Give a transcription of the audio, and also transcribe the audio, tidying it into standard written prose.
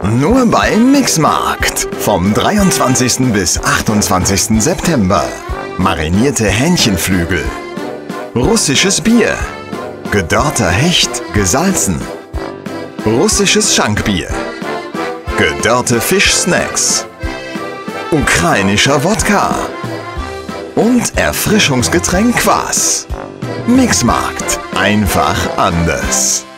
Nur beim Mixmarkt. Vom 23. bis 28. September. Marinierte Hähnchenflügel. Russisches Bier. Gedörrter Hecht, gesalzen. Russisches Schankbier. Gedörrte Fischsnacks. Ukrainischer Wodka. Und Erfrischungsgetränk Kwas. Mixmarkt. Einfach anders.